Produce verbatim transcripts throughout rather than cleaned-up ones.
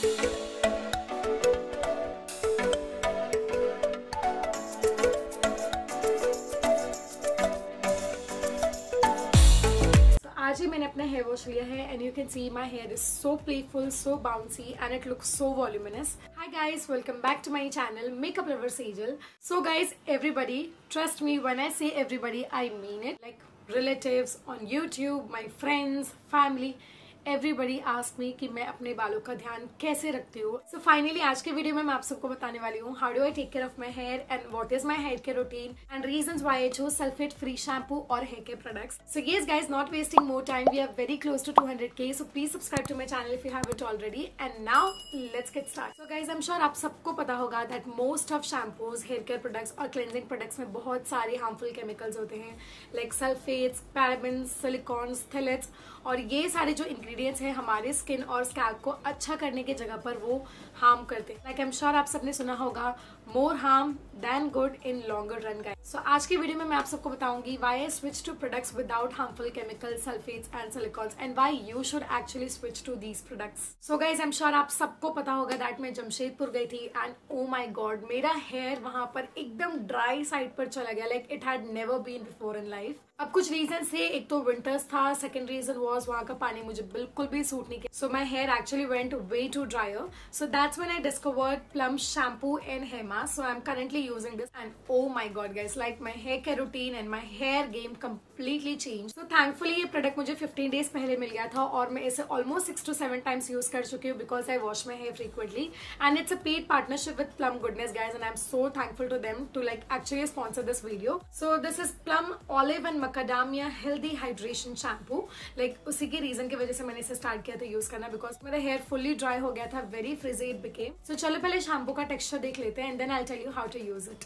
आज ही मैंने अपना हेयर वॉश लिया है and you can see my hair is so playful, so bouncy and it looks so voluminous. Hi guys, welcome back to my channel Makeup Lover Sejal. So guys, everybody, trust me when I say everybody, I mean it. Like relatives on YouTube, my friends, family, everybody ask me कि मैं अपने बालों का ध्यान कैसे रखती हूँ. So finally आज के वीडियो में मैं आप सबको बताने वाली हूँ how do I take care of my hair and what is my hair care routine and reasons why I choose sulphate free shampoo और hair care products. So yes guys, not wasting more time, we are very close to two hundred K, so please subscribe to my channel if you have it already. And now let's get start. So guys, I am sure आप सबको पता होगा that most of shampoos, hair care products और cleansing products में बहुत सारे harmful chemicals होते हैं like sulphates, parabens, silicones, phthalates, और ये सारे जो इंग्रेडिएंट्स हैं हमारे स्किन और स्कैल्प को अच्छा करने की जगह पर वो हार्म करते हैं. लाइक आई एम श्योर आप सबने सुना होगा more harm than good in longer run guys. So आज की वीडियो में मैं आप सबको बताऊंगी why I switch to products without harmful chemicals, sulphates and silicones and why you should actually switch to these products. So guys, I am sure आप सबको पता होगा दैट मैं जमशेदपुर गई थी एंड ओ माई गॉड, मेरा हेयर वहां पर एकदम ड्राई साइड पर चला गया. Like it had never been before in life. अब कुछ रीजन थे, एक तो विंटर्स था, सेकंड रीजन वाज वहां का पानी मुझे बिल्कुल भी सूट नहीं किया. So my hair actually went way too drier. So that's when I discovered Plum shampoo and hair mask. So I am currently using this and oh my god guys, like my hair care routine and my hair game completely changed. So thankfully ये product मुझे fifteen days पहले मिल गया था और मैं इसे almost six to seven times use कर चुकी हूँ because I wash my hair frequently and it's a paid partnership with Plum Goodness guys and I'm so thankful to them to like actually sponsor this video. So this is Plum Olive and Macadamia Healthy Hydration Shampoo. Like उसी के reason की वजह से मैंने इसे start किया था use करना because मेरा hair fully dry हो गया था, very frizzy it became. So चलो पहले shampoo का texture देख लेते हैं and then I'll tell you how to use it.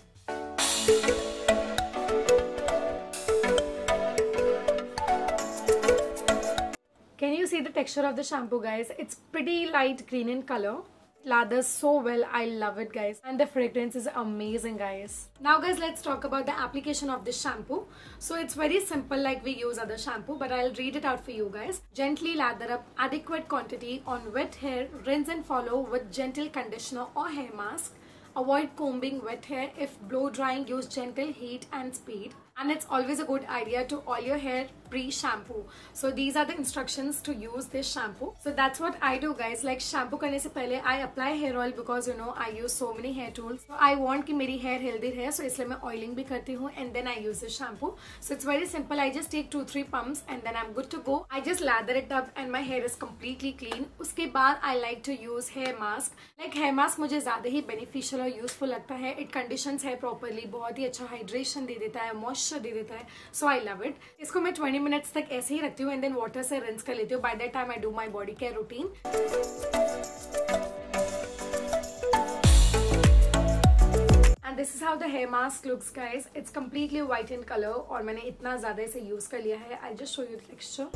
Can you see the texture of the shampoo guys? It's pretty light green in color. Lathers so well, I love it guys, and the fragrance is amazing guys. Now guys, let's talk about the application of this shampoo. So it's very simple like we use other shampoo, but I'll read it out for you guys. Gently lather up adequate quantity on wet hair, rinse and follow with gentle conditioner or hair mask. Avoid combing wet hair. If blow drying, use gentle heat and speed. And it's always a good idea to oil your hair pre-shampoo. So these are the instructions to use this shampoo. So that's what I do guys. Like shampoo करने से पहले I apply hair oil because you know I use so many hair tools. So I want कि मेरी hair healthy रहे, so इसलिए मैं oiling भी करती हूँ and then I use this shampoo. So it's very simple. I just take two three pumps and then I'm good to go. I just lather it up and my hair is completely clean. उसके बाद I like to use hair mask. Like hair mask मुझे ज़्यादा ही beneficial और useful लगता है. It conditions hair properly. बहुत ही अच्छा hydration दे देता है, moisture दे देता है. So I love it. इसको मैं twenty minutes तक ऐसे ही रखती हूँ and then water से rinse कर लेती हूँ. By that time I do my body care routine. And this is how the hair mask looks guys. It's completely white in color और मैंने इतना ज़्यादा इसे use कर लिया है. I'll just show you the texture.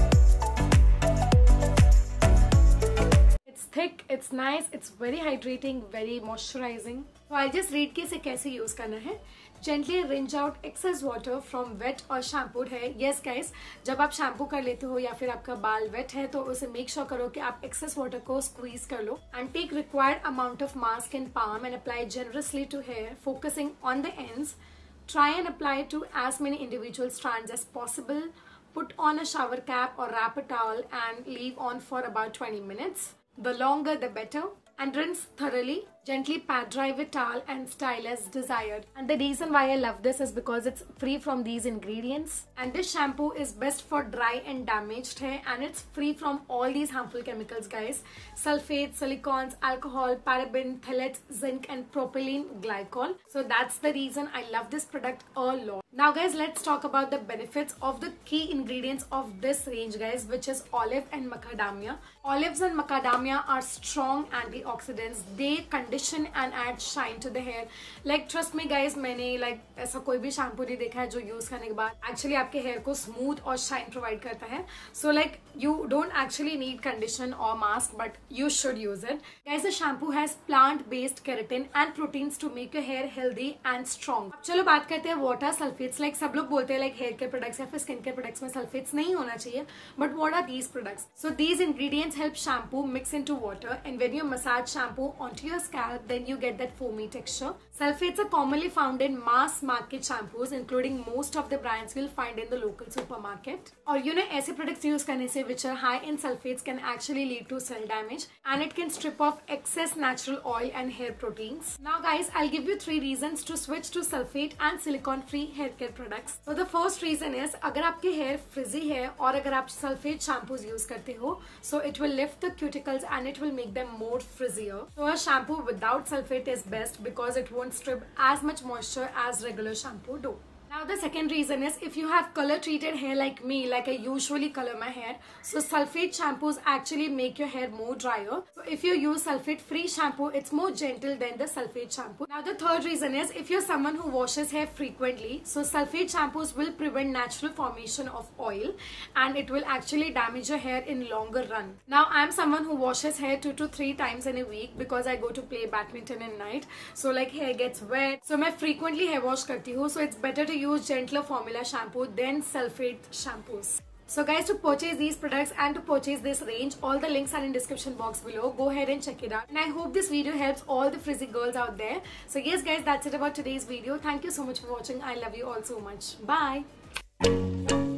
It's thick, it's nice, it's very hydrating, very moisturizing. So I'll just read कि इसे कैसे यूज करना है. Gently rinse out excess water from wet or shampooed hair. Yes guys, जब आप shampoo कर लेते हो या फिर आपका बाल वेट है तो उसे मेक श्योर करो कि आप excess water को squeeze कर लो. And take required amount of mask in palm and apply generously to hair, focusing on the ends. Try and apply to as many individual strands as possible. Put on a shower cap or wrap a towel and leave on for about twenty minutes. The longer the better. And rinse thoroughly. Gently pat dry with towel and style as desired. And the reason why I love this is because it's free from these ingredients. And this shampoo is best for dry and damaged hair. And it's free from all these harmful chemicals guys. Sulfates, silicons, alcohol, paraben, phthalates, zinc and propylene glycol. So that's the reason I love this product a lot. Now guys, let's talk about the benefits of the key ingredients of this range guys, which is olive and macadamia. Olives and macadamia are strong antioxidants. They condition condition and add shine to the hair. Like trust me guys, मैंने like ऐसा कोई भी shampoo नहीं देखा है जो use करने के बाद एक्चुअली आपके हेयर को स्मूथ और शाइन प्रोवाइड करता है. So like you don't actually need condition or mask, but you should use it. Guys, the shampoo has plant-based keratin and proteins to make your hair healthy and strong. अब चलो बात करते हैं water sulfates. Like सब लोग बोलते हैं like hair care products या फिर skin care products में sulfates नहीं होना चाहिए. But what are these products? So these ingredients help shampoo mix into water, and when you massage shampoo onto your scalp, then you get that foamy texture. Sulfates are commonly found in mass market shampoos, including most of the brands you'll find in the local supermarket. और you know ऐसे products use करने से which are high in sulfates can actually lead to cell damage, and it can strip off excess natural oil and hair proteins. Now guys, I'll give you three reasons to switch to sulfate and silicone free hair care products. So the first reason is अगर आपके hair frizzy है और अगर आप sulfate shampoos use करते हो, so it will lift the cuticles and it will make them more frizzier. So a shampoo without sulfate is best because it won't strip as much moisture as regular shampoo do. Now the second reason is if you have color treated hair like me, like I usually color my hair, so sulfate shampoos actually make your hair more drier. So if you use sulfate free shampoo, it's more gentle than the sulfate shampoo. Now the third reason is if you're someone who washes hair frequently, so sulfate shampoos will prevent natural formation of oil and it will actually damage your hair in longer run. Now I'm someone who washes hair two to three times in a week because I go to play badminton at night, so like hair gets wet, so मैं frequently hair wash करती हूँ, so it's better to use gentler formula shampoo than sulfate shampoos. So guys, to purchase these products and to purchase this range, all the links are in description box below. Go ahead and check it out. And I hope this video helps all the frizzy girls out there. So yes guys, that's it about today's video. Thank you so much for watching. I love you all so much. Bye.